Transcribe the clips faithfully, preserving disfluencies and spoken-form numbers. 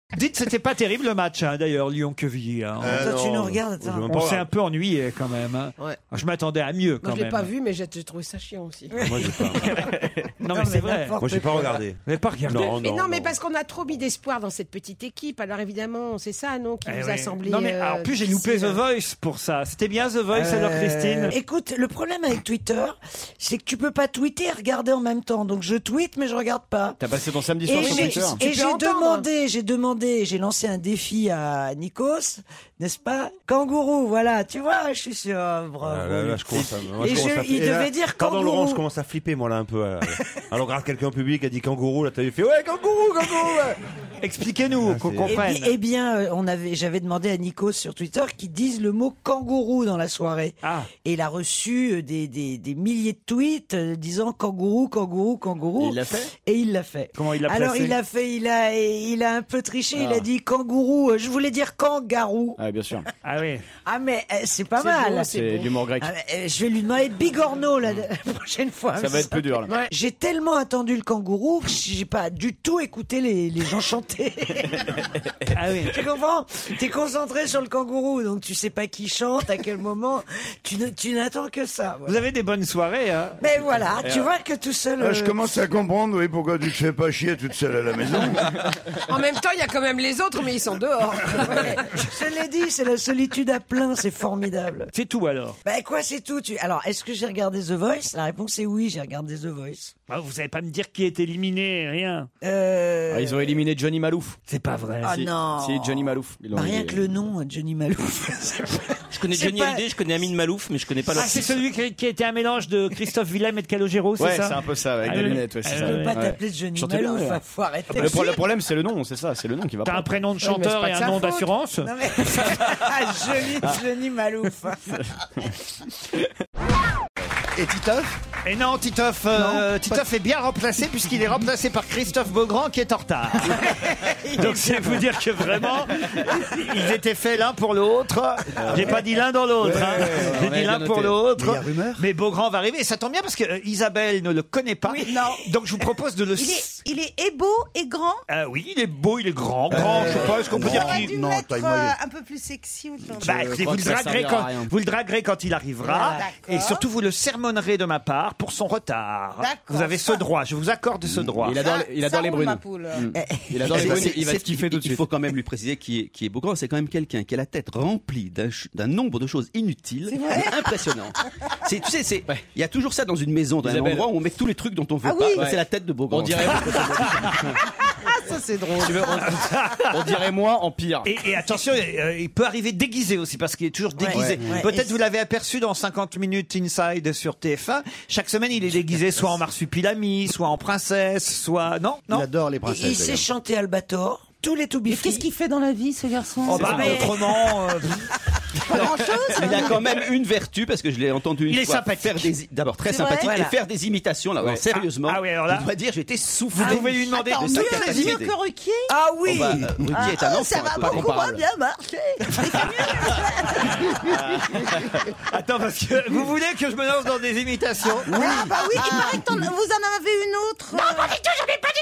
Dites, c'était pas terrible le match, hein, d'ailleurs, Lyon-Quevilly. Hein. Euh, Toi, tu nous regardes, attends. On s'est un peu ennuyé quand même. Hein. Ouais. Je m'attendais à mieux quand Moi, je l'ai même. pas vu, mais j'ai j'ai trouvé ça chiant aussi. Moi, j'ai pas. Non, mais c'est vrai. Moi, j'ai pas regardé. Vous n'avez pas regardé? Non, Mais non, non, mais parce qu'on a trop mis d'espoir dans cette petite équipe. Alors évidemment, c'est ça, non, qui Eh nous oui. a semblé. Non, mais euh, alors, plus j'ai loupé The difficile. Voice pour ça. C'était bien The Voice alors, Christine? Euh, Écoute, le problème avec Twitter, c'est que tu peux pas tweeter et regarder en même temps. Donc je tweete, mais je regarde pas. T'as passé ton samedi soir Et sur j'ai Twitter. et peux j'ai entendre. demandé, j'ai demandé, j'ai lancé un défi à Nikos, n'est-ce pas? Kangourou, voilà, tu vois, je suis sûr. Oh, bravo. Ah, là, là, je commence à, moi, Et je commence je- à- il et là, devait dire Pardon kangourou. Laurent, je commence à flipper moi là un peu. euh. Alors regarde quelqu'un en public a dit kangourou, là t'as fait ouais kangourou, kangourou. Ouais. Expliquez-nous, Ah, qu'on c'est- Eh comprenne. bien, eh bien, euh, on avait, j'avais demandé à Nikos sur Twitter qu'il dise le mot kangourou dans la soirée. Ah. Et il a reçu euh, des, des, des milliers de tweets euh, disant kangourou, kangourou, kangourou. Et il l'a fait Et il l'a fait. Comment il l'a Alors placé il a fait, il a, il a un peu triché. Il Ah. a dit kangourou. euh, Je voulais dire kangaroo. Ah, bien sûr. Ah oui. Ah mais euh, c'est pas C'est mal. beau, C'est de l'humour grec. Ah, mais, euh, je vais lui demander bigorneau la, la prochaine fois. Ça va être plus dur, là. Ouais. J'ai tellement attendu le kangourou que j'ai pas du tout écouté les, les gens chanter. Ah oui. Tu comprends? T'es concentré sur le kangourou, donc tu sais pas qui chante, à quel moment. Tu, ne- tu n'attends que ça. Vous Voilà. avez des bonnes soirées, hein? Mais voilà, tu vois que tout seul. Ah, je euh, commence à comprendre, oui, pourquoi tu te fais pas chier toute seule à la maison. En même temps, il y a quand même les autres, mais ils sont dehors. ouais, je l'ai dit, c'est la solitude à plein, c'est formidable. C'est tout alors. Ben quoi, c'est tout. Tu... Alors, est-ce que j'ai regardé The Voice? La réponse est oui, j'ai regardé The Voice. Ah, vous savez pas me dire qui est éliminé, rien. Euh... Ah, ils ont éliminé Johnny Malouf. C'est pas vrai. Ah Si- non. Si, Johnny Malouf. Ils l'ont Bah, rien éliminé. que le nom, Johnny Malouf. Je connais C'est Johnny pas- Hallyday, je connais Amine Malouf, mais je connais pas Ah, leur c'est fils. celui qui, qui était un mélange de Christophe Willem et de Calogero, c'est Ouais, ça? c'est un peu ça, avec Ah, des oui. lunettes, ouais, c'est Ah, ça. Je peux ouais. pas Ouais. t'appeler Johnny Chantez bien, Malouf, ouais. faut arrêter. Le, pro- le problème, c'est le nom, c'est ça, c'est le nom qui va T'as pas. un prénom de mais c'est chanteur pas et de un sa nom faute. d'assurance? Non mais Johnny, Johnny Malouf. Et Titoff? Et non, Titoff, euh, Titoff est bien remplacé puisqu'il est remplacé par Christophe Beaugrand qui est en retard. Donc c'est vous dire que vraiment, ils étaient faits l'un pour l'autre. J'ai pas dit l'un dans l'autre. hein. J'ai on avait dit l'un bien pour noté. l'autre. Mais il y a rumeur. Mais Beaugrand va arriver. Et ça tombe bien parce que euh, Isabelle ne le connaît pas. non. Donc je vous propose de le... Il est, il est et beau et grand. Ah oui, il est beau, il est grand. Grand, je sais pas, est-ce qu'on peut non. dire J'aurais qu'il... dû non, mettre taille euh, moyenne. un peu plus sexy aujourd'hui. Bah, Je écoutez, crois vous le, que ça draguerez servira quand, à rien. vous le draguerez quand il arrivera. D'accord. Et surtout, vous le sermonnerez de ma part pour son retard. D'accord. Vous avez ce droit, je vous accorde ce droit. Il adore, les- il adore Ça les roule, brunes. ma poule. Mm. Il adore les brunes, il va C'est- te kiffer tout de Il suite. faut quand même lui préciser qui est, qui est Beaugrand. C'est quand même quelqu'un qui a la tête remplie d'un ch- d'un nombre de choses inutiles, impressionnant. C'est, tu sais, c'est, il y a toujours ça dans une maison, dans un Isabelle. endroit où on met tous les trucs dont on veut Ah pas. oui. Bah, C'est Ouais. la tête de Beaugrand. On dirait, Ça, c'est drôle. tu veux, on, on dirait moi en pire. Et, et attention, euh, il peut arriver déguisé aussi parce qu'il est toujours déguisé. Ouais, ouais. Peut-être Et vous l'avez aperçu dans cinquante minutes Inside sur T F un. Chaque semaine, il est déguisé soit en marsupilami, soit en princesse, soit non, Il non. adore les Il, princesses. il sait d'ailleurs. chanter Albator, tous les to be Mais free. qu'est-ce qu'il fait dans la vie, ce garçon? Oh bah, mais- autrement, euh, Pas grand-chose. Il a quand même une vertu parce que je l'ai entendu une Il est fois sympathique. faire des, d'abord très C'est sympathique vrai et Voilà. faire des imitations là. Ouais. Sérieusement. Ah, ah oui, alors là- je dois dire, j'étais soufflé. vous pouvez lui demander. Attends, de sa mieux, capacité. mieux que Ruquier. Ah oui. Oh bah, euh, Ruquier est un Ah, enfant. ça va quoi. beaucoup moins bien marcher. Attends, parce que vous voulez que je me lance dans des imitations? Ah bah oui, il paraît que t'en- vous en avez une autre. Non, pas du tout, j'en ai pas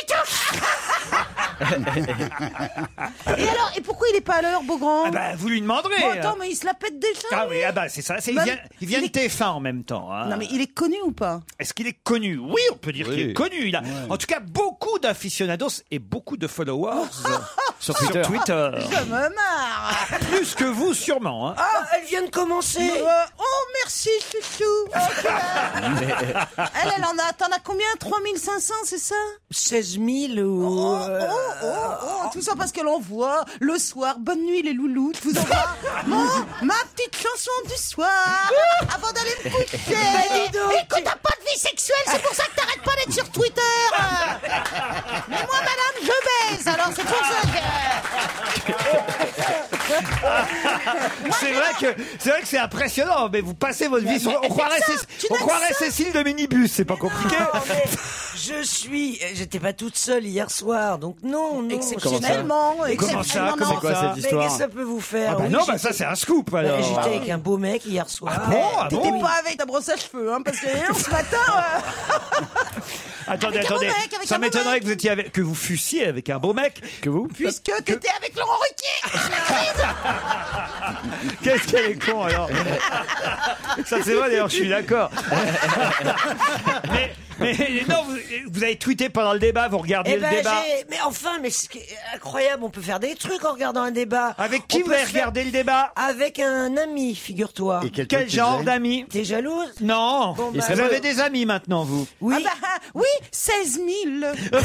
du tout. Et alors, et pourquoi il est pas à l'heure, Beaugrand? Ah bah, vous lui demanderez. Bon, attends, mais il se la pète déjà. Ah lui. oui, ah bah c'est ça. C'est, il Bah, vient, il vient il de est- T F un en même temps. hein. Non, mais il est connu ou pas? Est-ce qu'il est connu? Oui, on peut dire Oui. qu'il est connu. Il a, en tout cas, beaucoup d'aficionados et beaucoup de followers Sur Twitter. Twitter. Je me marre. Plus que vous, sûrement. hein. Ah, elle vient de commencer. Euh, oh, merci, chouchou. Ok. Elle, elle en a, t'en as combien? trois mille cinq cents, c'est ça? seize mille ou... Oh, euh, oh, oh, oh, tout ça parce que l'on voit le soir, bonne nuit les loulous, je vous envoie mon, ma petite chanson du soir avant d'aller me coucher. Écoute, t'as pas de vie sexuelle, c'est pour ça que t'arrêtes pas d'être sur Twitter. Mais moi, madame, je baise, alors c'est pour ça que... C'est vrai que c'est vrai que c'est impressionnant. Mais vous passez votre vie sur. On croirait, ça, Céc- tu on n'as que croirait ça. Cécile de minibus. C'est pas compliqué. Non, mais je suis... J'étais pas toute seule hier soir, donc non, non. Exceptionnellement, Comment ça? exceptionnellement. Comment C'est quoi ça cette Mais qu'est-ce histoire? que ça peut vous faire? Ah bah Oui, non, bah j'étais- ça c'est un scoop Bah, alors. J'étais avec un beau mec hier soir. Ah bon, ah T'étais bon pas avec ta brosse à cheveux, hein, parce que hier, ce matin... euh, Attendez, Avec un attendez. beau mec, avec Ça un beau m'étonnerait mec. que vous étiez avec, que vous fussiez avec un beau mec. Que vous Puisque t'étais avec Laurent Ruquier. Qu'est-ce qu'elle est con alors. Ça c'est vrai d'ailleurs, je suis d'accord. mais, mais non, vous, vous avez tweeté pendant le débat, vous regardiez Eh le ben, débat. j'ai- mais enfin, mais c'est incroyable, on peut faire des trucs en regardant un débat. Avec qui On vous peut avez faire- regardé le débat? Avec un ami, figure-toi. Et quel, Quel truc tu genre faisais d'amis? T'es jalouse? Non. Bon, vous bah, avez ouais. des amis maintenant, vous? Oui. Ah bah, oui, seize mille.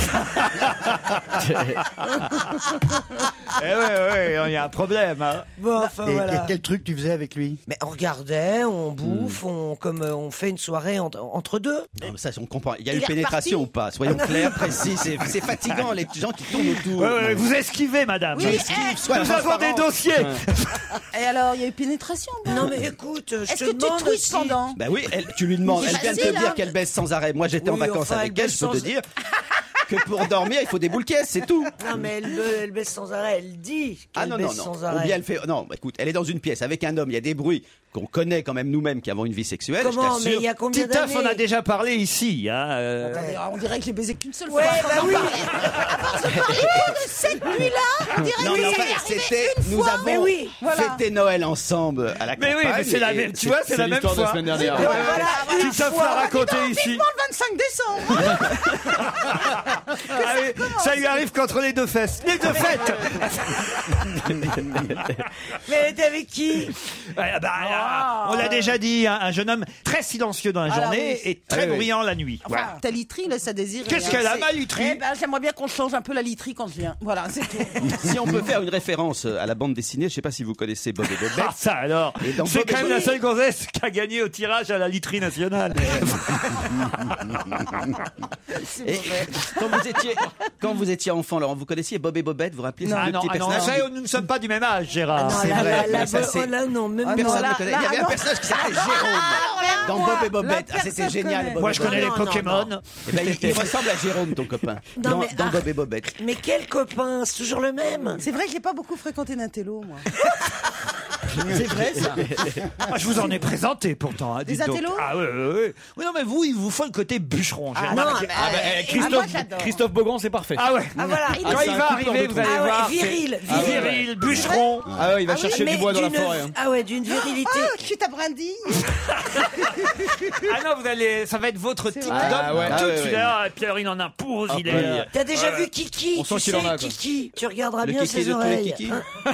Eh ouais, ouais, il y a un problème. Hein. Bon, enfin Et voilà. quel, quel truc tu faisais avec lui? Mais on regardait, on bouffe, on, comme euh, on fait une soirée en- entre deux. Non, mais ça, on comprend. Il y a Il eu est pénétration reparti. ou pas? Soyons clairs, précis. C'est c'est fatigant, les gens qui tournent autour. Ouais, ouais, vous esquivez, madame. Oui, eh, Sois Nous avons des transparent. dossiers. Et alors, il y a eu pénétration. bon. Non mais écoute, je Est-ce te que tu demande twists si- pendant? Ben oui, elle- tu lui demandes. C'est Elle vient de te facile, dire hein. qu'elle baisse sans arrêt. Moi, j'étais en Oui, vacances enfin, avec elle elle. Je baisse peux te sans- dire que pour dormir, il faut des boules caisses, c'est tout. Non mais elle, be- elle baisse sans arrêt, elle dit qu'elle Ah non, baisse non, non. sans Ou arrêt. bien elle fait. Non, bah, écoute, elle est dans une pièce avec un homme, il y a des bruits qu'on connaît quand même nous-mêmes qui avons une vie sexuelle. Comment? je Mais t'assure. il y a combien Titoff, d'années? on a déjà parlé ici. Hein, euh. Attendez, on dirait que j'ai baisé qu'une seule Ouais, fois. bah oui. Cette nuit-là, on dirait Non, que mais c'est enfin, arrivé c'était. une Nous fois. avons Mais oui, voilà. fêté Noël ensemble à la Mais campagne. oui, mais c'est la et- même. Tu vois, c'est la même l'histoire de la fois. semaine dernière. Ouais, Voilà, ouais. une Titoff fois. l'a raconté ici. Vivement le vingt-cinq décembre. Ah oui, ça lui arrive qu'entre les deux fesses. Les deux fêtes. Mais elle était avec qui? Ouais, bah, euh, on l'a déjà dit, hein, un jeune homme très silencieux dans la Ah là, journée oui. et très Ah oui. bruyant la nuit. Enfin, Voilà. ta literie, là, ça désire. Qu'est-ce qu'elle a, ma literie? Eh ben, j'aimerais bien qu'on change un peu la literie quand je viens. Voilà, c'est tout. Si on peut faire une référence à la bande dessinée, je sais pas si vous connaissez Bob et Bobette. Ah ça alors, Et dans c'est Bob et quand même Bob- la seule gonzesse qui a gagné au tirage à la literie nationale. Et quand vous étiez, quand vous étiez enfant, Laurent, vous connaissiez Bob et Bobette, vous vous rappelez ces Ah deux non, petits ah non, personnages ça, nous ne sommes pas du même âge, Gérard. Non, c'est la- vrai, la- la- mais ça, c'est- oh là, non, même Ah, pas. non, Personne là, ne connaît. là, Il y avait non. un personnage qui s'appelait Jérôme dans moi, Bob et Bobette. la Ah, c'était personne génial. connaît. Bob Moi, et je connais Bobette. les non, Pokémon. non. Eh ben, il, il ressemble à Jérôme, ton copain, Non, dans, mais dans ah. Bob et Bobette. Mais quel copain, c'est toujours le même. C'est vrai que j'ai pas beaucoup fréquenté d'intello, moi. C'est vrai, ça. Ah, je vous en ai présenté pourtant. Hein, Des dites donc. intellos Ah oui, oui, oui. Oui, non, mais vous, il vous faut le côté bûcheron, Gérard. non, Marquet. mais- Ah bah, eh, Ah, moi, Christophe, j'adore. Christophe Beaugrand, c'est parfait. Ah ouais. Ah voilà. Quand c'est il un va coup de arriver, cœur de vous tout. allez Ah ouais, voir. viril, c'est- viril. viril, bûcheron. Ah ouais, il va Ah oui, chercher mais du bois dans la d'une- forêt. hein. Ah ouais, d'une virilité. Ah, je suis ta brindille. Ah non, vous allez, ça va être votre type vrai. d'homme Ah ouais. tout Ah ouais, de suite. ouais. Ah, et puis alors, il en impose, il est. ouais. euh, T'as déjà Ouais. vu Kiki? On sent Tu qu'il sais, en a, quoi. Kiki. Tu regarderas Le bien kiki ses de tous les oreilles. kikis. Hein.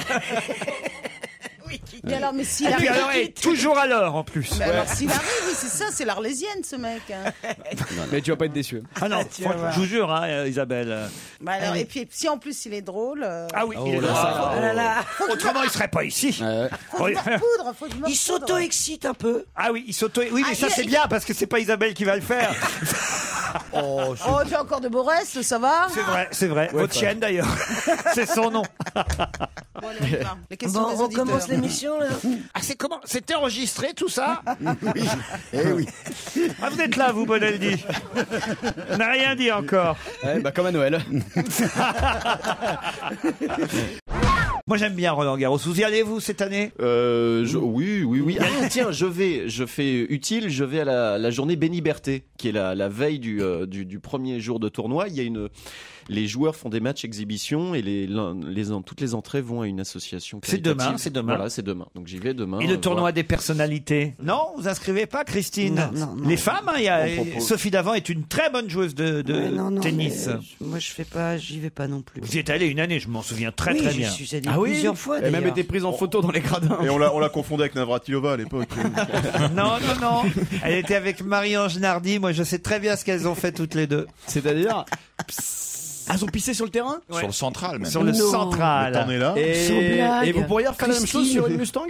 Mais alors, mais s'il Et puis arrive. alors, et toujours à l'heure en plus. Mais alors, s'il arrive, oui, c'est ça, c'est l'arlésienne, ce mec. hein. Mais tu vas pas être déçu. Ah non, Tu vas franchement, voir. je vous jure, hein, euh, Isabelle. Bah alors, et puis, si en plus il est drôle. euh, Ah oui, il est là, drôle. ça, Oh là là. Autrement, il serait pas ici. Ouais. Faut que je me repoudre, faut que je me Il repoudre. s'auto-excite un peu. Ah oui, il s'auto. Oui, mais Ah, ça il- c'est bien parce que c'est pas Isabelle qui va le faire. Oh, tu as encore de beaux restes, ça va? C'est vrai, c'est vrai. Votre chienne d'ailleurs. C'est son nom. Bon, allez, on y va. Les questions Bon, des on auditeurs. commence l'émission là. Ah, c'est comment? C'était enregistré tout ça? Oui. Eh oui. Ah, vous êtes là, vous, Bonaldi. On n'a rien dit encore. Ouais, bah comme à Noël. Moi, j'aime bien Roland Garros. Vous y allez, vous, cette année? Euh, je- oui, oui, oui. Ah, tiens, je vais, je fais utile, je vais à la, la journée Béniberté, qui est la, la veille du, euh, du, du premier jour de tournoi. Il y a une, les joueurs font des matchs exhibition et les, l'un- les, toutes les entrées vont à une association. C'est demain, caritative. c'est demain. Voilà, c'est demain. Donc j'y vais demain. Et le euh, tournoi voir. des personnalités? Non, vous inscrivez pas, Christine? Non, non, non. Les femmes, hein, il y a, On propose. Sophie Davant est une très bonne joueuse de, de Ouais, non, non, tennis. mais, euh, moi je fais pas, j'y vais pas non plus. Vous y êtes allé une année, je m'en souviens très oui, très je bien. suis allé Ah oui plusieurs fois Elle a même d'ailleurs. été prise en photo dans les gradins. Et on l'a, on l'a confondu avec Navratilova à l'époque. Non, non, non. Elle était avec Marie-Ange Nardi. Moi, je sais très bien ce qu'elles ont fait toutes les deux. C'est-à-dire Ah, ils ont pissé sur le terrain Ouais. Sur le central, même. Sur le Non. central. T'en es là. Sans et... blague. et vous pourriez refaire la même chose Christine. sur une Mustang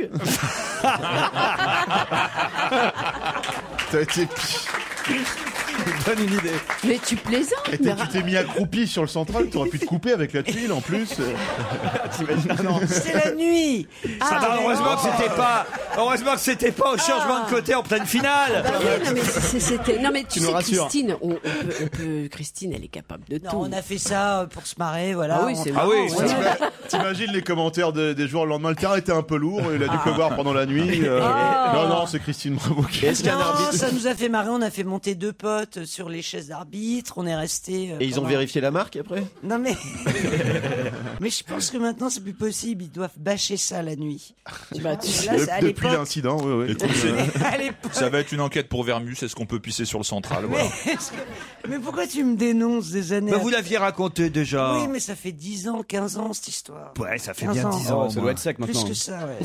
T'as été- Donne une idée. Mais tu plaisantes. Et t'es- tu t'es mis accroupi sur le central, t'aurais pu te couper avec la tuile en plus. T'imagines Ah non. C'est la nuit. Ça va, heureusement que c'était pas, heureusement que c'était pas au changement de côté en pleine finale. Bah oui, non mais c'est- c'était. Non mais tu, Tu nous sais, rassures. Christine, on, on peut, on peut- Christine, elle est capable de Non, tout. on a fait ça pour se marrer, voilà. Ah oui, On- c'est Ah oui, marrant, ça, ouais. T'imagines les commentaires de- des joueurs le lendemain, le terrain était un peu lourd, il a dû pleuvoir pendant la nuit. euh, Ah. Non, non, c'est Christine Bravo qui. Est-ce qu'il y a un Non, arbitre ça nous a fait marrer. On a fait monter deux potes toilettes, sur les chaises d'arbitre, on est resté. Et ils ont vérifié la marque après? Non mais. Mais je pense que maintenant c'est plus possible, ils doivent bâcher ça la nuit. Bah, tu Là, c'est à Depuis l'époque. l'incident, oui, oui. Écoute, c'est- À l'époque. ça va être une enquête pour Vermus. Est-ce qu'on peut pisser sur le central? Voilà. Mais, est-ce que- mais pourquoi tu me dénonces des années Bah, après vous l'aviez raconté déjà. Oui, mais ça fait dix ans, quinze ans cette histoire. Ouais, ça fait quinze bien ans. dix ans. Oh, ça doit être sec maintenant. Plus que ça, ouais.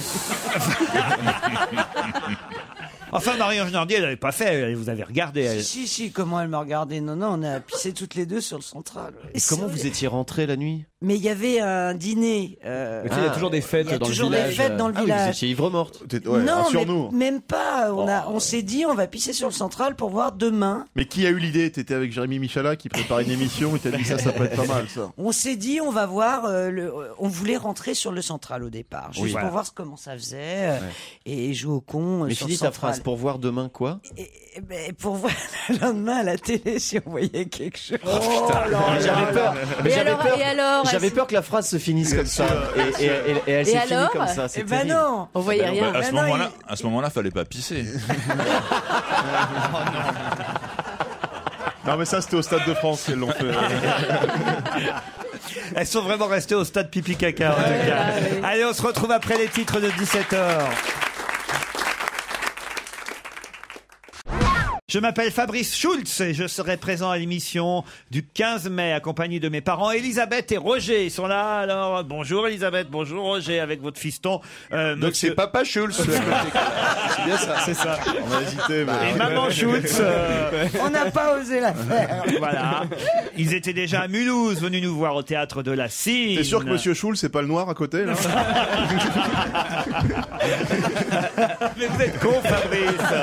Enfin, Marie-Ange Nardier, elle l'avait pas fait. Elle vous avez regardé. Elle. Si, si, si, comment elle me regardait? Non, non, on a pissé toutes les deux sur le central. ouais. Et comment vous étiez rentrés la nuit? Mais il y avait un dîner. euh, Mais tu sais, il y a toujours des fêtes Il y a dans le toujours village. des fêtes dans le Ah oui, vous village. étiez ivre morte. T'es- ouais, non, rassure-nous. mais même pas. On, a, on s'est dit, on va pisser sur le central pour voir demain. Mais qui a eu l'idée? T'étais avec Jérémy Michala qui préparait une émission et t'as dit ça, ça peut être pas mal, ça. On s'est dit, on va voir. euh, le, euh, on voulait rentrer sur le central au départ, juste Oui. pour Voilà. voir comment ça faisait euh, et jouer au con. euh, Mais sur finis le ta central. phrase pour voir demain quoi? Et, et ben, pour voir le lendemain à la télé si on voyait quelque chose. Oh là là. J'avais peur. Mais Et j'avais alors- peur. et alors, J'avais est-ce- peur que la phrase se finisse comme ça. Et, et- et- et elle Et s'est finie alors comme ça. Eh C'est ben terrible. non. On voyait Bah, rien. à ce non, moment-là, à ce moment-là, fallait pas pisser. Non, mais ça, c'était au Stade de France qu'elles l'ont fait. Elles sont vraiment restées au stade pipi caca, en tout cas. Allez, on se retrouve après les titres de dix-sept heures. Je m'appelle Fabrice Schulz et je serai présent à l'émission du quinze mai accompagné de mes parents Elisabeth et Roger. Ils sont là, alors bonjour Elisabeth, bonjour Roger avec votre fiston. Euh, Donc monsieur- c'est Papa Schulz. C'est bien ça. C'est ça. On a hésité, mais. Et maman Schulz. euh, On n'a pas osé la faire. Voilà. Ils étaient déjà à Mulhouse, venus nous voir au théâtre de la Cine. T'es sûr que Monsieur Schulz, c'est pas le noir à côté, là? Mais vous êtes con, Fabrice.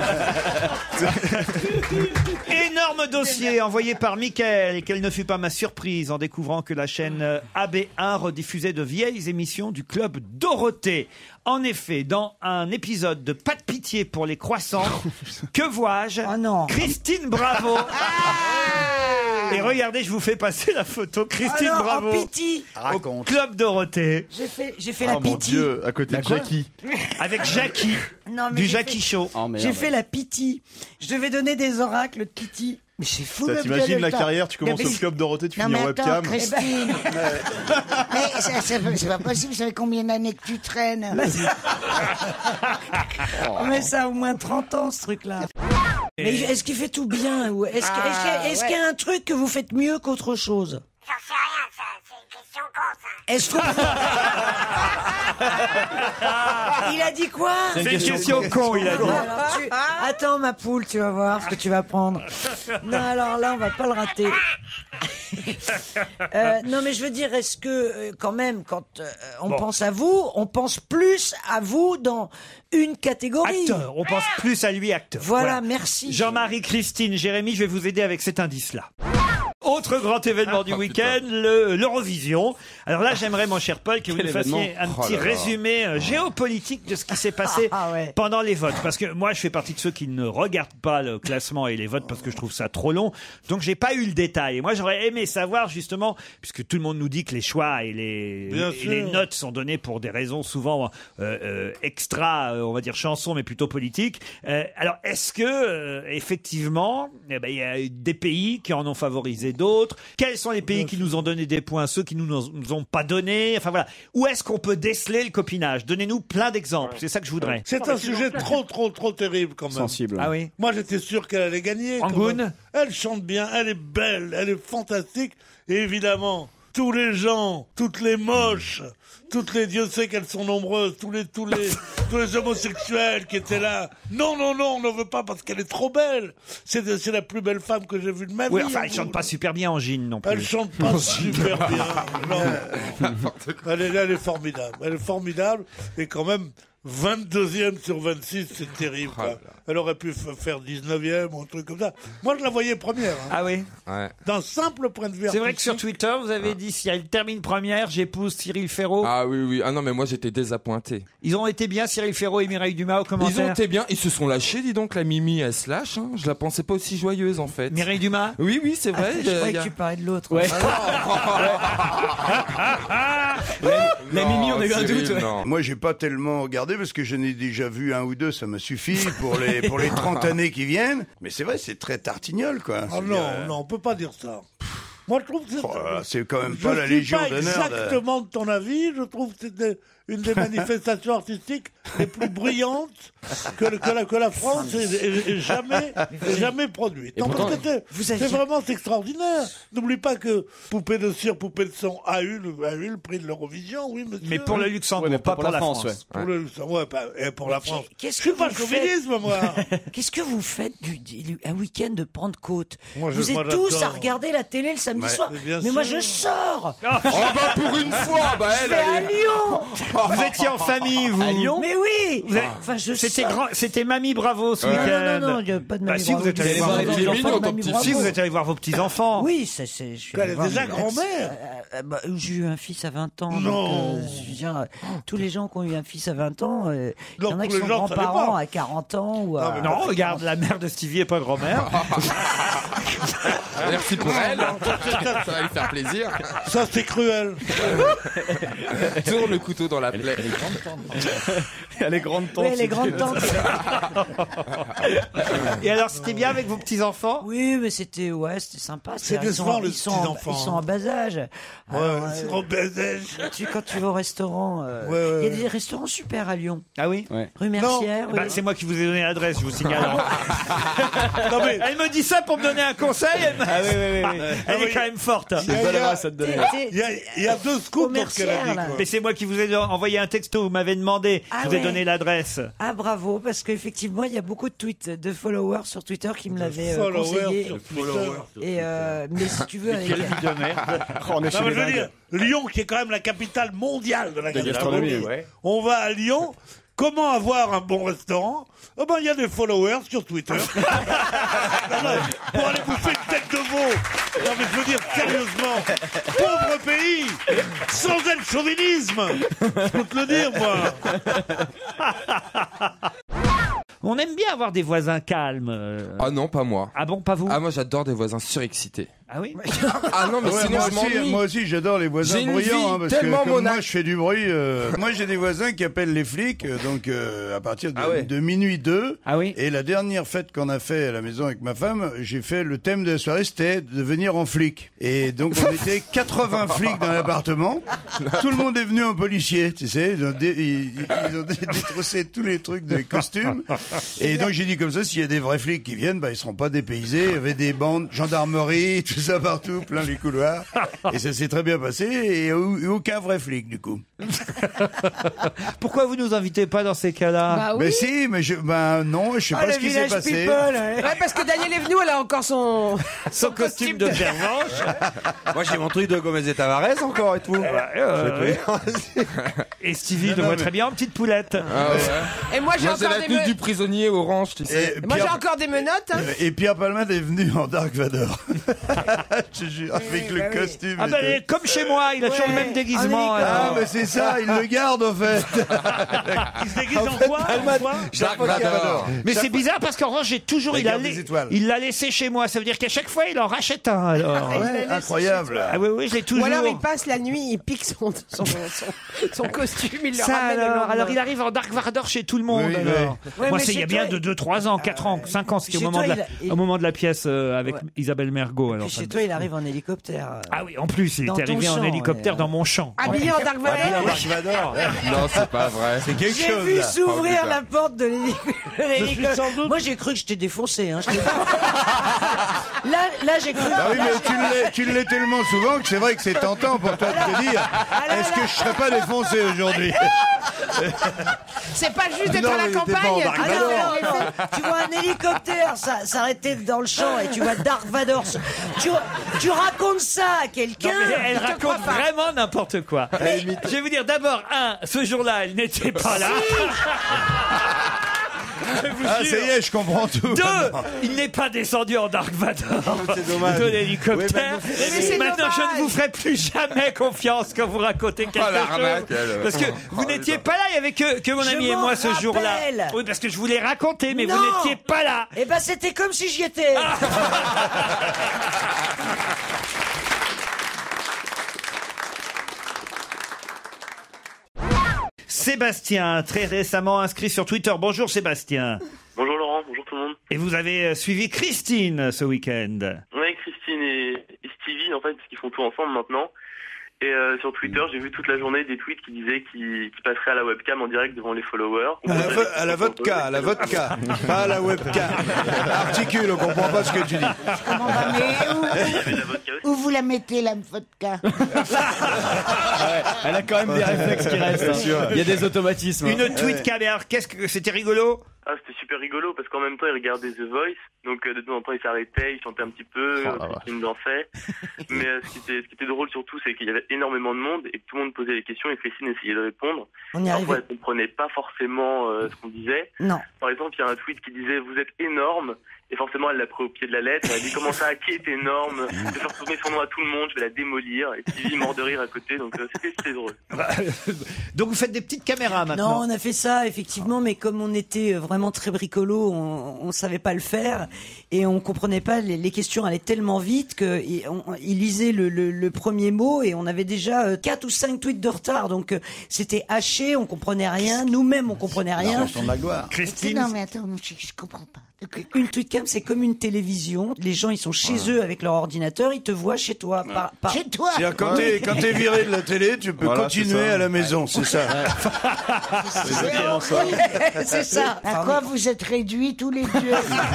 Énorme dossier envoyé par Mickaël et quelle ne fut pas ma surprise en découvrant que la chaîne euh, A B un rediffusait de vieilles émissions du club Dorothée. En effet, dans un épisode de Pas de pitié pour les croissants, que vois-je? Oh non. Christine Bravo. Et regardez, je vous fais passer la photo. Christine Alors, Bravo. en pitié. Au club Dorothée. J'ai fait, j'ai fait Oh la mon pitié. Dieu, à côté de Jackie. Avec Jackie. Non, mais Du j'ai Jackie fait- Show. Oh, merde. J'ai fait la pitié. Je devais donner des oracles de pitié. Mais c'est fou. Ça, même T'imagines quel la temps. carrière, tu commences Mais- au club Dorothée, tu Non, finis mais en attends, webcam. Christine. mais ça- ça- c'est pas possible, ça fait combien d'années que tu traînes? Oh, mais ça a au moins trente ans, ce truc-là. Mais est-ce qu'il fait tout bien ou est-ce que- est-ce qu'il y a- est-ce qu'il y a un truc que vous faites mieux qu'autre chose? J'en sais rien, ça, c'est une question con, ça. Est-ce que Il a dit quoi? C'est une question con, il a dit. Alors, tu- Attends, ma poule, tu vas voir ce que tu vas prendre. Non, alors là, on va pas le rater. Euh, non, mais je veux dire, est-ce que, euh, quand même, quand euh, on Bon. pense à vous, on pense plus à vous dans une catégorie. Acteur. On pense plus à lui, acteur. Voilà, merci. Jean-Marie, Christine, Jérémy, je vais vous aider avec cet indice-là. Autre grand événement du week-end, le- l'Eurovision. Alors là, j'aimerais, mon cher Paul, que vous Quel nous fassiez événement un Oh petit là là. résumé euh, géopolitique de ce qui s'est passé Ah ouais. pendant les votes. Parce que moi, je fais partie de ceux qui ne regardent pas le classement et les votes parce que je trouve ça trop long. Donc, j'ai pas eu le détail. Et moi, j'aurais aimé savoir, justement, puisque tout le monde nous dit que les choix et les, Bien et sûr. les notes sont donnés pour des raisons souvent euh, euh, extra, euh, on va dire chansons, mais plutôt politiques. Euh, alors, est-ce que, euh, effectivement, eh ben, il y a eu des pays qui en ont favorisé d'autres? Quels sont les pays qui nous ont donné des points, ceux qui nous nous nous ont pas donné? Enfin voilà. Où est-ce qu'on peut déceler le copinage? Donnez-nous plein d'exemples. C'est ça que je voudrais. C'est un sujet trop, trop, trop terrible quand même. Sensible. Ah oui. Moi, j'étais sûr qu'elle allait gagner. quand Angoune. même. Elle chante bien, elle est belle, elle est fantastique. Et évidemment, tous les gens, toutes les moches, toutes les, Dieu sait qu'elles sont nombreuses, tous les, tous les, tous les homosexuels qui étaient là. Non, non, non, on ne veut pas parce qu'elle est trop belle. C'est, c'est la plus belle femme que j'ai vue de ma vie. Oui, enfin, elle Angoune. chante pas super bien en gine non plus. Elle chante pas super bien. Non. Elle est, elle est formidable. Elle est formidable. Et quand même, vingt-deuxième sur vingt-six, c'est terrible. quoi. Elle aurait pu f- faire dix-neuvième ou un truc comme ça. Moi, je la voyais première. hein. Ah oui. D'un simple point de vue C'est vrai que sur artistique. Twitter, vous avez dit si elle termine première, j'épouse Cyril Ferraud. Ferrand. Ah oui, oui. Ah non, mais moi j'étais désappointé. Ils ont été bien, Cyril Ferraud et Mireille Dumas, au commentaire. Ils ont été bien, ils se sont lâchés, dis donc, la Mimi, elle se lâche. Hein. Je la pensais pas aussi joyeuse, en fait. Mireille Dumas. Oui, oui, c'est vrai. Ah, je euh, croyais y a- que tu parlais de l'autre. Ouais. La Mimi, on a eu un Cyril, doute. non. Moi, j'ai pas tellement regardé parce que j'en ai déjà vu un ou deux, ça m'a suffi pour les, pour les trente années qui viennent. Mais c'est vrai, c'est très tartignole, quoi. Ah C'est, non, euh, non, on peut pas dire ça. Moi, je trouve que c'est... oh là là, c'est quand même Je pas la suis Légion pas d'honneur. de- exactement de ton avis. Je trouve que c'était une des manifestations artistiques les plus brillantes que, le- que, la, que la France ait, ait- ait jamais, ait jamais produite. Et Non, parce pourtant, que c'est, vous c'est aviez- vraiment extraordinaire. N'oublie pas que Poupée de cire, Poupée de son a eu, le- a eu le prix de l'Eurovision, oui, monsieur. Mais pour le Luxembourg, Ouais, mais pas pour, la France. ouais. Pour le Luxembourg, ouais, pas- et pour la France. Qu'est-ce Je suis que pas vous chauvinisme, moi. Qu'est-ce que vous faites du, du- un week-end de Pentecôte? Moi, je- Vous moi, êtes tous j'adore. à regarder la télé le samedi Ouais. soir. Mais bien Mais moi, sûr. je sors. Oh bah pour une fois, bah Je elle, vais à elle est- Lyon. Vous étiez en famille, vous. À Lyon Mais oui. Vous avez- Enfin, je C'était sors. grand, c'était Mamie Bravo ce Non, week-end. non, non, non, il y a pas de Bah Mamie si, Bravo. vous êtes allé Il y a voir pas vos de petits Mamie enfants, Bravo. Mamie Bravo. Si, vous êtes allé voir vos petits enfants. Oui, ça c'est. je suis Elle allé est voir déjà mes- grand-mère. Euh, bah, j'ai eu un fils à vingt ans. Non. Donc, euh, je veux dire, euh, tous les gens qui ont eu un fils à vingt ans, euh, il y Non, en a tous qui les sont gens, ça grands-parents dépend. à quarante ans ou à. Non, regarde, la mère de Stevie est pas grand-mère. Merci pour elle. Ça va lui faire plaisir. Ça, c'est cruel. Tourne le couteau dans la plaie. Elle est grande tante. Oui, les grandes tantes. Et alors, c'était bien avec vos petits-enfants? Oui, mais c'était ouais, c'était sympa. C'est ils décevant, sont, les ils sont, en, petits-enfants, ils sont hein. en bas âge. Ouais, Alors, c'est euh, trop baiser. tu, quand tu vas au restaurant, euh, il Ouais, ouais, y a ouais. des restaurants super à Lyon. Ah oui? Ouais. Rue Mercière. Bah, oui. c'est moi qui vous ai donné l'adresse, je vous signale. Non, mais, Elle me dit ça pour me donner un conseil. Elle, me- Ah oui, oui, oui. elle est quand même forte. C'est une il bonne y a- adresse à te donner. T'es- t'es- il y a, il y a deux Au scoops dans ce qu'elle a Mercière, dit, là. quoi. Mais c'est moi qui vous ai envoyé un texto, vous m'avez demandé, Ah je vous ai ouais. donné l'adresse. Ah bravo, parce qu'effectivement, il y a beaucoup de tweets de followers sur Twitter qui me l'avaient euh, Followers conseillé. sur Twitter. Et euh, mais si tu veux, avec, Oh, on est chez Non, mais les je veux dingues. dire, Lyon, qui est quand même la capitale mondiale de la De gastronomie, gastronomie, ouais. on va à Lyon. Comment avoir un bon restaurant? Oh ben, il y a des followers sur Twitter. Non, non, pour aller bouffer une tête de veau. Non, mais je veux dire, sérieusement, pauvre pays, sans être chauvinisme. Je peux te le dire, moi. On aime bien avoir des voisins calmes. euh. Ah non, pas moi. Ah bon, pas vous? Ah moi j'adore des voisins surexcités. Ah oui? Ah non mais Ouais, sinon moi, je aussi, m'ennuie. moi aussi, j'adore les voisins J'ai une bruyants, vie hein, parce que tellement comme moi, monaque. je fais du bruit. euh, Moi, j'ai des voisins qui appellent les flics, euh, donc euh, à partir de, Ah ouais. de minuit deux. Ah oui? Et la dernière fête qu'on a fait à la maison avec ma femme, j'ai fait le thème de la soirée, c'était de venir en flic. Et donc on était quatre-vingts flics dans l'appartement. Tout le monde est venu en policier, tu sais. Ils ont, dé- ils, ils ont dé- détroussé tous les trucs des costumes. Et donc j'ai dit comme ça, s'il y a des vrais flics qui viennent, bah ils seront pas dépaysés. Il y avait des bandes, gendarmerie, tout ça partout, plein les couloirs. Et ça s'est très bien passé. Et au- aucun vrai flic du coup. Pourquoi vous nous invitez pas dans ces cas-là? Bah oui. Mais si, mais je, ben non, je sais Ah, pas le ce qui s'est village passé. people, ouais. Ouais, parce que Daniel est venu, elle a encore son, Son costume de pervenche. Moi, j'ai mon truc de Gomez et Tavares encore et tout. Euh, Et Stevie Non, le non, voit mais- très bien en petite poulette. Ah ouais. Et moi, j'ai Moi j'ai encore la des tenue me- du prisonnier orange, tu sais. Et Moi, j'ai Pierre, encore des menottes. hein. et Pierre Palmade est venu en Dark Vador. Je te jure, avec le bah oui. costume. Ah et bah, tout. elle est comme chez moi, il a toujours le même déguisement. Ah, Ah, alors. mais c'est ça, il le garde en fait. Il se déguise en quoi, en quoi Dark Vador. Mais c'est bizarre parce qu'en revanche, j'ai toujours, il a, Regarde la- les étoiles. il l'a laissé chez moi. Ça veut dire qu'à chaque fois, il en rachète un. Alors. Ouais, incroyable. Ah oui, oui, je l'ai Ou toujours. alors, il passe la nuit, il pique son, son, son, son costume, il le Ça ramène le alors, lendemain. alors il arrive en Dark Vador chez tout le monde. Oui, alors. ouais. Moi Ouais, c'est mais il y a chez bien toi, de deux, trois ans, quatre ans, cinq ans, c'était chez au moment, toi, de la, il a- au moment de la pièce euh, avec Ouais. Isabelle Mergo. Alors, Puis ça chez me- toi, il arrive en hélicoptère. euh. Ah oui, en plus il Dans est ton arrivé en champ, hélicoptère ouais. dans mon champ. Habillé en Dark Vador. Dark Vador. Non c'est pas vrai. C'est quelque J'ai chose. vu là. s'ouvrir Oh, la porte de l'héli- de l'hélicoptère. sans doute- Moi, j'ai cru que je t'ai défoncé. Hein. Je t'ai pas- là, là j'ai cru. Ah oui, là, mais j'ai- tu l'es, tu l'es tellement souvent que c'est vrai que c'est tentant pour toi de te dire est-ce que je serais pas défoncé aujourd'hui? C'est pas juste d'être Non, à la mais t'es pas en campagne. Dark Ah non, Vador. non, non. Tu vois un hélicoptère ça- s'arrêter dans le champ et tu vois Dark Vador. Tu, tu racontes ça à quelqu'un. Non, mais elle il te raconte croit pas. vraiment n'importe quoi. Je vais vous dire d'abord, un, ce jour-là, elle n'était pas là. Je vous Ah, jure. ça y est, je comprends tout. Deux, il n'est pas descendu en Dark Vador C'est dommage. de l'hélicoptère. Oui, mais vous- Et Mais c'est maintenant, dommage. je ne vous ferai plus jamais confiance quand vous racontez quelque Oh, l'arnaque, chose. elle. Parce que vous n'étiez pas là, il y avait que, que mon Je ami et m'en moi ce jour-là. rappelle. Oui, parce que je voulais raconter, mais Non. vous n'étiez pas là. Eh ben, c'était comme si j'y étais. Sébastien, très récemment inscrit sur Twitter. Bonjour Sébastien. Bonjour Laurent, bonjour tout le monde. Et vous avez euh, suivi Christine ce week-end. Ouais, Christine et, et Stevie en fait, parce qu'ils font tout ensemble maintenant. Et euh, sur Twitter, j'ai vu toute la journée des tweets qui disaient qu'ils qu'ils passeraient à la webcam en direct devant les followers. À la, vo- à la vodka, à la vodka, pas à la webcam. Articule, on comprend pas ce que tu dis. Comment va, mais où, où vous la mettez, la vodka? Elle a quand même des réflexes qui restent. hein. Il y a des automatismes. Une tweet caméra, qu'est-ce que c'était rigolo? Ah, c'était super rigolo parce qu'en même temps, ils regardaient The Voice. Donc, euh, de temps en temps, ils s'arrêtaient, ils chantaient un petit peu, Oh, la euh, Christine dansait. Mais euh, ce, qui était, ce qui était drôle surtout, c'est qu'il y avait énormément de monde et que tout le monde posait des questions et Christine essayait de répondre. On y Parfois, arrivait. elle comprenait pas forcément euh, ce qu'on disait. Non. Par exemple, il y a un tweet qui disait « Vous êtes énorme ». Et forcément, elle l'a pris au pied de la lettre. Elle a dit comment ça, qui est énorme? Je vais faire tourner son nom à tout le monde, je vais la démolir. Et Stevie mort de rire à côté, donc euh, c'était c'était drôle. Donc vous faites des petites caméras maintenant. Non, on a fait ça effectivement, mais comme on était vraiment très bricolo, on, on savait pas le faire et on comprenait pas. Les, les questions allaient tellement vite que et on- il lisait le, le, le premier mot et on avait déjà euh, quatre ou cinq tweets de retard. Donc euh, c'était haché, on comprenait rien. Nous-mêmes, on comprenait rien. Chanson de la gloire. Christine, Non, mais attends, je, je comprends pas. Une tweetcam, c'est comme une télévision. Les gens, ils sont chez eux avec leur ordinateur, ils te voient chez toi. Par, par... Chez toi. C'est-à-dire, quand t'es, quand t'es viré de la télé, tu peux Voilà, c'est continuer ça. à la maison, c'est ça. C'est exactement ça. c'est ça. À quoi vous êtes réduits tous les deux?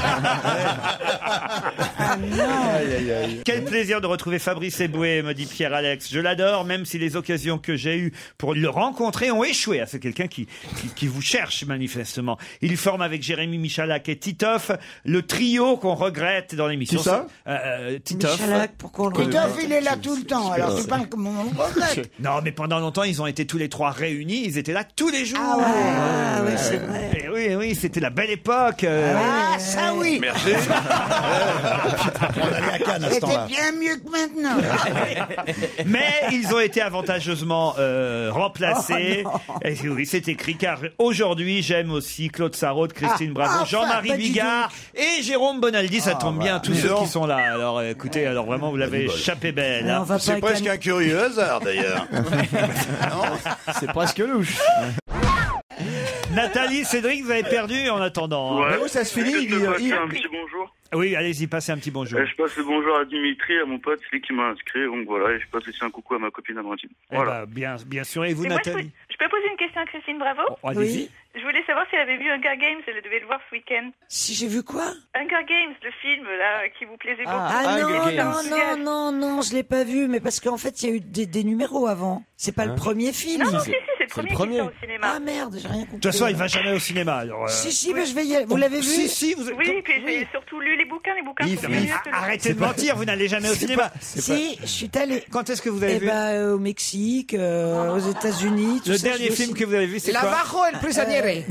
Ah non. quel plaisir de retrouver Fabrice Eboué, me dit Pierre-Alex. Je l'adore, même si les occasions que j'ai eues pour le rencontrer ont échoué. Ah, c'est quelqu'un qui, qui, qui vous cherche manifestement. Il forme avec Jérémy Michalak et Titoff le trio qu'on regrette dans l'émission. Qui ça Euh, euh, Titoff. Michalak, pourquoi on le Christophe, regrette il est là tout le temps, alors c'est pas comme on le regrette. Non, mais pendant longtemps, ils ont été tous les trois réunis. Ils étaient là tous les jours. Ah ouais. Ah oui, c'est vrai. Et oui, oui, c'était la belle époque. euh, Ah, ça oui. Merci. On allait à Cannes à ce C'était temps-là. bien mieux que maintenant. Mais ils ont été avantageusement euh, remplacés. Et oui, c'est écrit car aujourd'hui j'aime aussi Claude Sarraute, Christine Ah, Bravo, enfin, Jean-Marie bah, dis Bigard et Jérôme Bonaldi. Ça tombe bien, tous Dis ceux donc. qui sont là. Alors écoutez, alors vraiment vous l'avez échappé belle. Alors, hein. on va pas C'est à presque Cannes. un curieux hasard, d'ailleurs. C'est presque louche. Nathalie, Cédric, vous avez perdu en attendant. hein. Mais où ça se finit? Est-ce Il que je dit- peux passer il- un petit bonjour. Oui, allez-y, passez un petit bonjour. Euh, je passe le bonjour à Dimitri, à mon pote, c'est lui qui m'a inscrit, donc voilà, et je passe aussi un coucou à ma copine Amandine. Eh Voilà. ben, bien, bien sûr. Et vous, Et moi, je peux, Nathalie? je peux poser une question à Christine Bravo? Oh, allez-y. Je voulais savoir si elle avait vu Hunger Games, elle devait le voir ce week-end. Si j'ai vu quoi? Hunger Games, le film là qui vous plaisait beaucoup. Ah non, Hunger Games. non, non, non, non, je l'ai pas vu, mais parce qu'en fait, il y a eu des, des numéros avant. C'est pas le premier film. Non, non, si, si, c'est le premier, qui sort au cinéma. Ah merde, j'ai rien compris. De toute façon, il va jamais au cinéma. Alors, euh, Si, si, mais je vais y aller. Vous l'avez vu? Si, si, vous Oui, puis j'ai surtout lu les bouquins, les bouquins Yves, sont mieux Yves, que le arrêtez de mentir, vous n'allez jamais au cinéma. Si, je suis allé. Quand est-ce que vous avez Eh vu ben, euh, au Mexique, euh, aux États-Unis. tout le ça, dernier je vais film aussi- que vous avez vu, c'est quoi? Bajo el prisionero.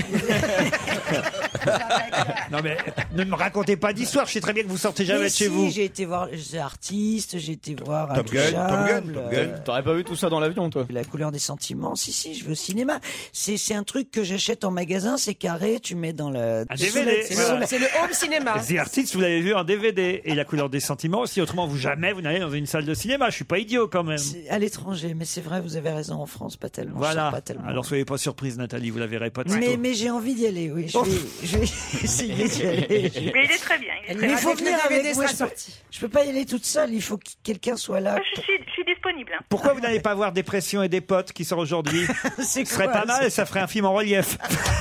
Non mais ne me racontez pas d'histoire. Je sais très bien que vous sortez jamais Mais de chez si, vous. j'ai été voir les artistes, j'ai été voir Top Gun, Top Gun, Intouchable, Top Gun. euh, T'aurais pas vu tout ça dans l'avion, toi? La couleur des sentiments. Si, si, je vais au cinéma. C'est, c'est un truc que j'achète en magasin, c'est carré, tu mets dans le... Un sous D V D. la- C'est Voilà. le, c'est le home cinéma. The Artist, vous l'avez vu en D V D et la couleur des sentiments aussi. Autrement, vous jamais vous n'allez dans une salle de cinéma. Je suis pas idiot quand même. C'est à l'étranger, mais c'est vrai, vous avez raison, en France, pas tellement. je Voilà. sors pas tellement. Alors soyez pas surprise, Nathalie. Vous la verrez pas de mais, sitôt. mais j'ai envie d'y aller, oui. Je vais, je vais essayer d'y aller. Mais il est très bien. Il est très Mais il bien. faut venir le D V D avec moi. sera Je peux, sorti. je peux pas y aller toute seule. Il faut que quelqu'un soit là. Je suis, je suis disponible. hein. Pourquoi vous n'allez pas voir Dépression et des potes qui sort aujourd'hui? C'est Ce serait quoi, pas mal ça et ça ferait un film en relief.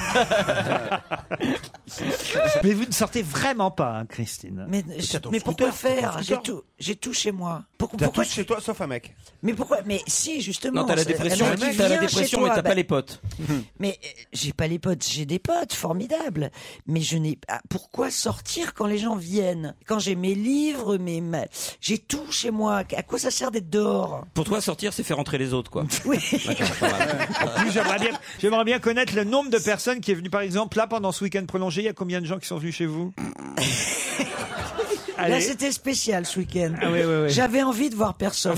Mais vous ne sortez vraiment pas, hein, Christine. Mais, je- mais pourquoi faire? J'ai tout, j'ai tout chez moi. Pourquoi, T'as pourquoi tout chez toi, sauf un mec. Mais pourquoi? Mais si, justement. Non, t'as la c'est- dépression, un mec qui t'as la vient chez dépression, toi, mais t'as bah- pas les potes. Mais euh, j'ai pas les potes, j'ai des potes formidables. Mais je n'ai ah, pourquoi sortir quand les gens viennent? Quand j'ai mes livres, mes ma- j'ai tout chez moi. À quoi ça sert d'être dehors? Pour toi, sortir, c'est faire entrer les autres, quoi. Oui. En plus, j'aimerais bien, j'aimerais bien connaître le nombre de personnes qui est venu, par exemple, là, pendant ce week-end prolongé, manger. Il y a combien de gens qui sont venus chez vous? Là, c'était spécial ce week-end. Ah oui, oui, oui. J'avais envie de voir personne.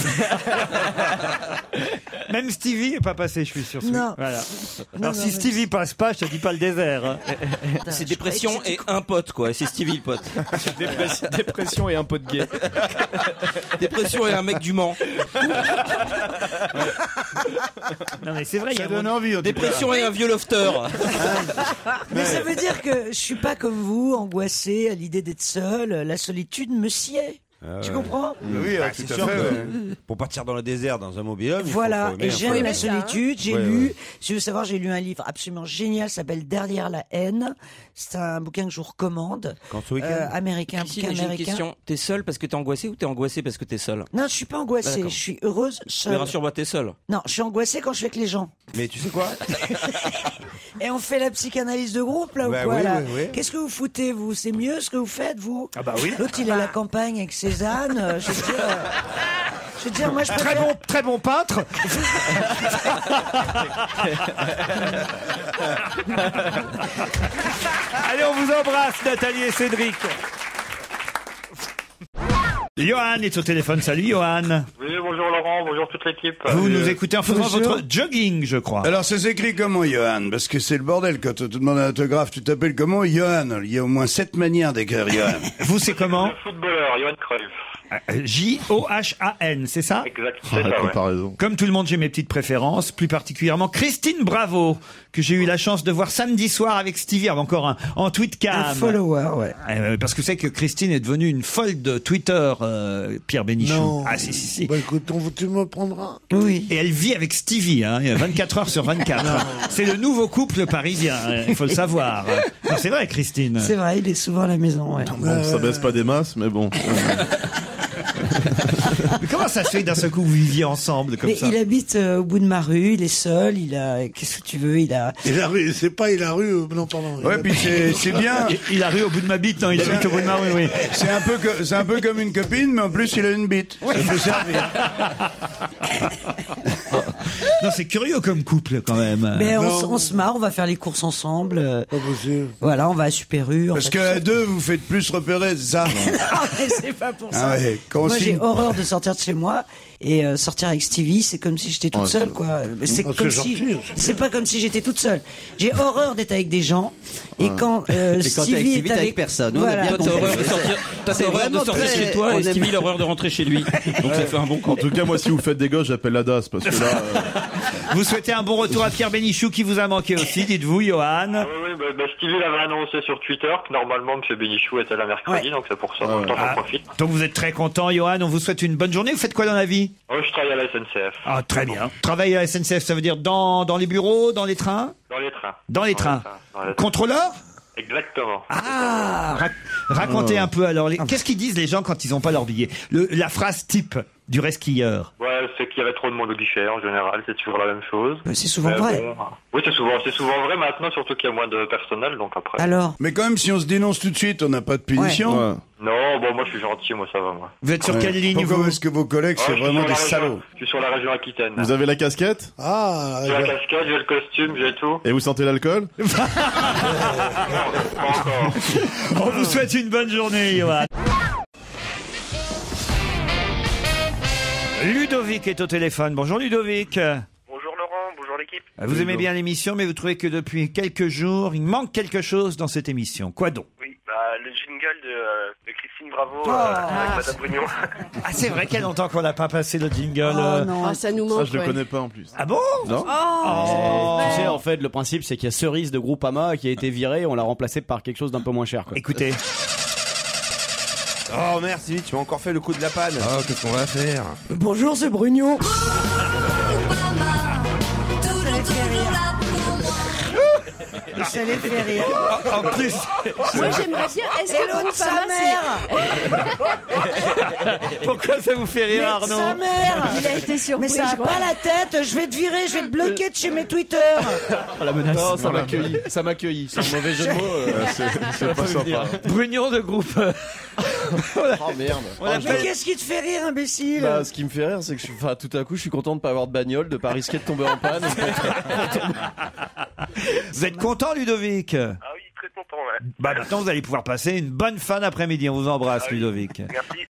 Même Stevie n'est pas passé, je suis sûr. Non. Voilà. Non, Alors non, si mais- Stevie passe pas, je te dis pas le désert. hein. C'est dépression et un pote, quoi. C'est Stevie le pote. Dépression, dépression et un pot de gay. Dépression et un mec du Mans. Non mais c'est vrai, il y Ça a donne mon- envie. en tout cas. Dépression et un vieux lofter. Mais ça veut dire que je suis pas comme vous, angoissé à l'idée d'être seul. La solitude me sied. Ah Tu ouais. comprends? Oui, Bah, tout c'est à sûr fait. que ouais. pour partir dans le désert dans un mobil-home, il faut- Voilà, faut aimer et un j'aime peu. la solitude. J'ai Ouais, lu, ouais. si tu veux savoir, j'ai lu un livre absolument génial, ça s'appelle Derrière la haine. C'est un bouquin que je vous recommande. Quand ce week-end Euh, américain, un Christine, bouquin j'ai une américain. question. T'es seule parce que t'es angoissée ou t'es angoissée parce que t'es seule? Non, je suis pas angoissée, D'accord. je suis heureuse Mais seule. rassure-moi, t'es seule. Non, je suis angoissée quand je suis avec les gens. Mais tu sais quoi? Et on fait la psychanalyse de groupe, là, Bah ou quoi, oui, là oui, oui. Qu'est-ce que vous foutez, vous? C'est mieux ce que vous faites, vous? Ah bah oui. L'autre, il est à la campagne avec Cézanne. euh, Je veux dire, euh, je veux dire, moi, je Très préfère... bon, très bon peintre. Allez, on vous embrasse, Nathalie et Cédric. Johan est au téléphone. Salut, Johan. Oui, bonjour Laurent, bonjour toute l'équipe. Vous nous écoutez en faisant Bonjour. votre jogging, je crois. Alors ça s'écrit comment, Johan? Parce que c'est le bordel quand on te demande un autographe. Tu t'appelles comment? Johan. Il y a au moins sept manières d'écrire Johan. Vous, c'est comment? Footballeur, Johan Cruyff. J O H A N, c'est ça? Exact, c'est ça, ouais. comparaison. Comme tout le monde, j'ai mes petites préférences, plus particulièrement Christine Bravo, que j'ai eu la chance de voir samedi soir avec Stevie, avec encore un, en tweet cam. Un follower, ouais. Euh, parce que c'est que Christine est devenue une folle de Twitter, euh, Pierre Bénichou. Non. Ah si, si, si. Bah écoute, on, tu me prendras. Oui. Et elle vit avec Stevie, hein, vingt-quatre heures sur vingt-quatre. C'est le nouveau couple parisien, hein, il faut le savoir. Non, c'est vrai, Christine. C'est vrai, il est souvent à la maison, ouais. Bon, ça baisse pas des masses, mais bon. Mais comment ça se fait que d'un seul coup vous viviez ensemble comme Mais ça? il habite euh, au bout de ma rue, il est seul, il a... Qu'est-ce que tu veux? Il a... Et la rue, c'est pas il a rue, euh, non pardon. Ouais, puis c'est c'est bien. Il, il a rue au bout de ma bite, non, il habite au bout de ma rue, oui. C'est un peu que- c'est un peu comme une copine, mais en plus il a une bite. Ça peut servir. Non, c'est curieux comme couple quand même. Mais on, Non. s- on se marre, on va faire les courses ensemble. euh, Pas possible. Voilà, on va à Super U. en Parce fait, qu'à tout deux, vous faites plus repérer, c'est ça? ça. Ah, mais c'est pas pour ça. Ah ouais, quand on Moi, j'ai signe- horreur de sortir de chez moi et euh, sortir avec Stevie, c'est comme si j'étais toute Ouais, seule, c'est- quoi. C'est Ah, comme c'est si, gentil, c'est c'est pas comme si j'étais toute seule. J'ai horreur d'être avec des gens et quand, euh, Et quand t'es avec Stevie Stevie, est t'es avec, avec personne. On a Voilà. bien Toi, t'as horreur de sortir, toi, C'est t'as horreur de vraiment sortir très- chez toi on et aime- Stevie, l'horreur de rentrer chez lui. Donc ça fait un bon En couple. tout cas, moi, si vous faites des gosses, j'appelle la D A S, parce que là, euh, Vous souhaitez un bon retour à Pierre Bénichou qui vous a manqué aussi, dites-vous, Johan. Oui, oui, bah, bah, Stevie l'avait annoncé sur Twitter que normalement M. Bénichou était là mercredi, Ouais. donc c'est pour ça, en même temps Ah. j'en profite. Donc vous êtes très content, Johan. On vous souhaite une bonne journée. Vous faites quoi dans la vie? Oh, je travaille à la S N C F. Ah, très bien. Travailler à la S N C F, ça veut dire dans, dans les bureaux, dans les trains? Dans les trains. Dans les trains. Dans les trains. Contrôleur? Exactement. Ah, rac- racontez un peu alors. les- Qu'est-ce qu'ils disent les gens quand ils n'ont pas leur billet? Le- La phrase type du resquilleur. Ouais, c'est qu'il y avait trop de monde au guichet, en général, c'est toujours la même chose. Mais c'est souvent Mais vrai. bon, oui, c'est souvent, c'est souvent vrai maintenant, surtout qu'il y a moins de personnel, donc après. Alors, Mais quand même, si on se dénonce tout de suite, on n'a pas de punition. ouais. Non, bon, moi je suis gentil, moi ça va, moi. Vous êtes sur Ouais. quelle ligne Pourquoi? vous? Parce que vos collègues, Ah, c'est je suis vraiment sur des la région- salauds. Je suis sur la région Aquitaine. vous avez la casquette Ah, J'ai la je- casquette, j'ai le costume, j'ai tout. et vous sentez l'alcool? Pas encore. On vous souhaite une bonne journée, Johan. Ludovic est au téléphone. Bonjour Ludovic. Bonjour Laurent, bonjour l'équipe. Vous aimez bien l'émission, mais vous trouvez que depuis quelques jours, il manque quelque chose dans cette émission. Quoi donc? Oui, bah, le jingle de, euh, de Christine Bravo Oh. euh, avec Madame Brugnon. Ah, c'est vrai qu'il y a longtemps qu'on n'a pas passé le jingle. oh euh. non. Ah, ça nous Ça, manque. je le ouais. connais pas en plus. Ah bon? Non? Oh. Tu sais, en fait, le principe, c'est qu'il y a Cerise de Groupama qui a été virée et on l'a remplacé par quelque chose d'un peu moins cher, quoi. Écoutez. Oh merde, Sylvie, tu m'as encore fait le coup de la panne. Oh, qu'est-ce qu'on va faire? Bonjour, c'est Brugnon. Ça les fait rire. En plus, Moi, j'aimerais bien. Est-ce Et que l'autre, sa Groupama, mère. pourquoi ça vous fait rire, Sa Arnaud? mère. Il a été surpris. Mais ça je a crois. pas la tête, je vais te virer, je vais te bloquer de chez mes Twitter. Ah, la menace. Non, ça Voilà. m'accueille. Ça m'accueille. C'est un mauvais jeu de mots. euh, Euh, c'est c'est pas sympa. Brugnon de groupe. Oh merde. On Oh, l'appelle- Mais qu'est-ce qui te fait rire, imbécile? Bah, ce qui me fait rire, c'est que je suis, enfin, tout à coup, je suis content de pas avoir de bagnole, de pas risquer de tomber en panne. Vous êtes content, Ludovic? Ah oui, très content, ouais. Bah maintenant, vous allez pouvoir passer une bonne fin d'après-midi. On vous embrasse, Ludovic. Merci.